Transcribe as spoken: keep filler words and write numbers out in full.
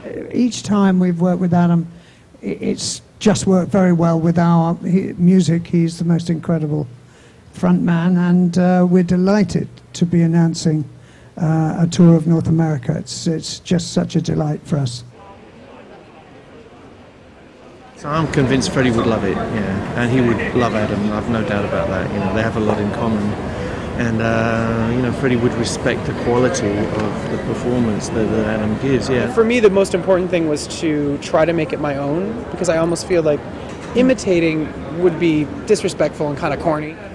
each time we've worked with Adam, it's just worked very well with our music. He's the most incredible front man, and uh, we're delighted to be announcing uh, a tour of North America. It's, it's just such a delight for us. So I'm convinced Freddie would love it, yeah, and he would love Adam. I've no doubt about that. You know, they have a lot in common, and uh, you know, Freddie would respect the quality of the performance that, that Adam gives. Yeah. For me, the most important thing was to try to make it my own, because I almost feel like imitating would be disrespectful and kind of corny.